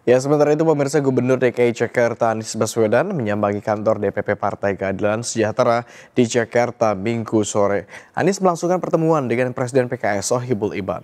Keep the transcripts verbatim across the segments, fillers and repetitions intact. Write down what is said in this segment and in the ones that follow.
Ya, sementara itu pemirsa Gubernur D K I Jakarta Anies Baswedan menyambangi kantor D P P Partai Keadilan Sejahtera di Jakarta Minggu sore. Anies melangsungkan pertemuan dengan Presiden P K S Sohibul Iman.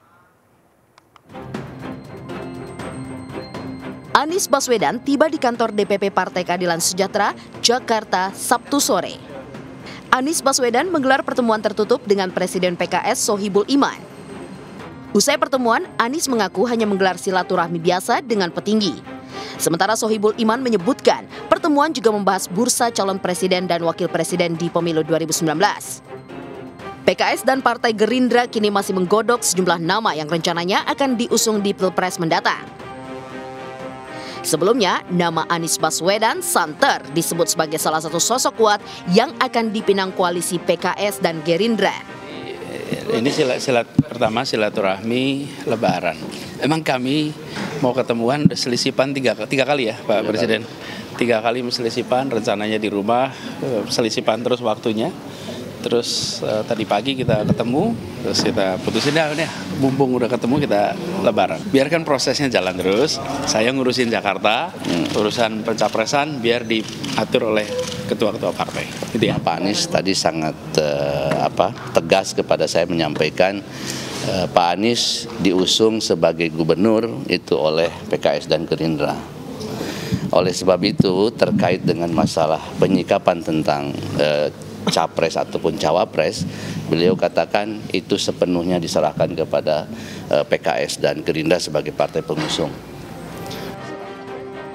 Anies Baswedan tiba di kantor D P P Partai Keadilan Sejahtera, Jakarta, Sabtu sore. Anies Baswedan menggelar pertemuan tertutup dengan Presiden P K S Sohibul Iman. Usai pertemuan, Anies mengaku hanya menggelar silaturahmi biasa dengan petinggi. Sementara Sohibul Iman menyebutkan pertemuan juga membahas bursa calon presiden dan wakil presiden di pemilu dua ribu sembilan belas. P K S dan Partai Gerindra kini masih menggodok sejumlah nama yang rencananya akan diusung di Pilpres mendatang. Sebelumnya, nama Anies Baswedan santer disebut sebagai salah satu sosok kuat yang akan dipinang koalisi P K S dan Gerindra. Ini silat, silat pertama silaturahmi Lebaran. Emang kami mau ketemuan udah selisipan tiga, tiga kali ya Pak tiga Presiden. Kali. Tiga kali selisipan, rencananya di rumah, selisipan terus waktunya. Terus uh, tadi pagi kita ketemu, terus kita putusin dah, nih, bumbung udah ketemu kita Lebaran. Biarkan prosesnya jalan terus. Saya ngurusin Jakarta, hmm. urusan pencapresan biar diatur oleh ketua-ketua partai. Gitu ya. Pak Anies tadi sangat uh, apa tegas kepada saya menyampaikan uh, Pak Anies diusung sebagai gubernur itu oleh P K S dan Gerindra. Oleh sebab itu terkait dengan masalah penyikapan tentang uh, capres ataupun cawapres, beliau katakan itu sepenuhnya diserahkan kepada uh, P K S dan Gerindra sebagai partai pengusung.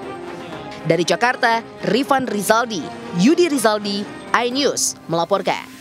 Dari Jakarta, Rifan Rizaldi, Yudi Rizaldi, iNews melaporkan.